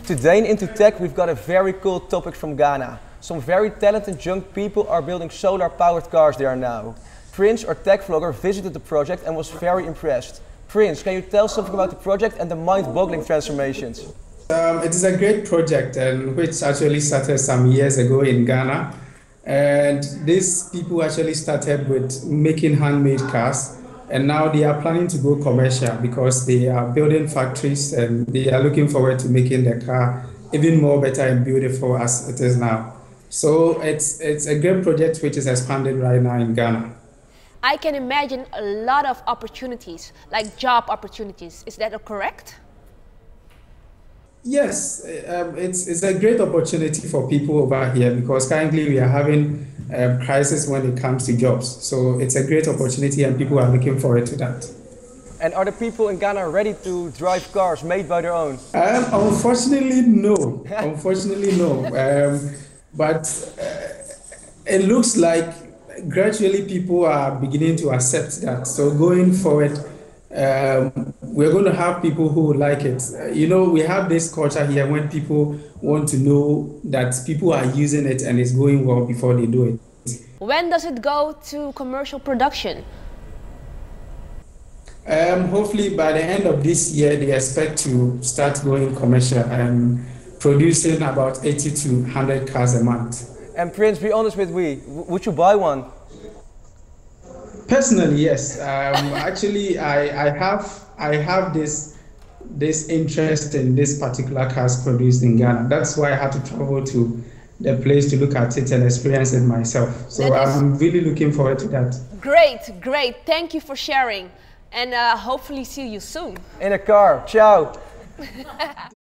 Today in IntoTech we've got a very cool topic from Ghana. Some very talented young people are building solar-powered cars there now. Prince, our tech vlogger, visited the project and was very impressed. Prince, can you tell something about the project and the mind-boggling transformations? It is a great project which actually started some years ago in Ghana. And these people actually started with making handmade cars, and now they are planning to go commercial because they are building factories and they are looking forward to making the car even more better and beautiful as it is now. So it's a great project which is expanding right now in Ghana. I can imagine a lot of opportunities, like job opportunities. Is that correct? Yes, it's a great opportunity for people over here because currently we are having a crisis when it comes to jobs. So it's a great opportunity and people are looking forward to that. And are the people in Ghana ready to drive cars made by their own? Unfortunately, no. Unfortunately, no. But it looks like gradually people are beginning to accept that. So going forward, we're going to have people who like it. You know, we have this culture here when people want to know that people are using it and it's going well before they do it. When does it go to commercial production? Hopefully by the end of this year, they expect to start going commercial and producing about 80 to 100 cars a month. And Prince, be honest with me, would you buy one? Personally, yes. Actually, I have this interest in this particular cars produced in Ghana. That's why I had to travel to the place to look at it and experience it myself. So I'm really looking forward to that. Great, great. Thank you for sharing. And hopefully see you soon. In a car. Ciao.